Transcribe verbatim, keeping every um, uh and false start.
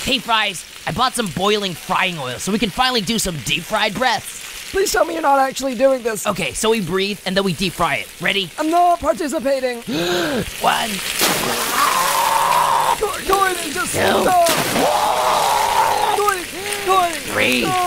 Hey, Fries, I bought some boiling frying oil so we can finally do some deep-fried breaths. Please tell me you're not actually doing this. Okay, so we breathe and then we deep-fry it. Ready? I'm not participating. One. Go, go ahead and just Two. stop. Go ahead, go ahead. Three. Stop.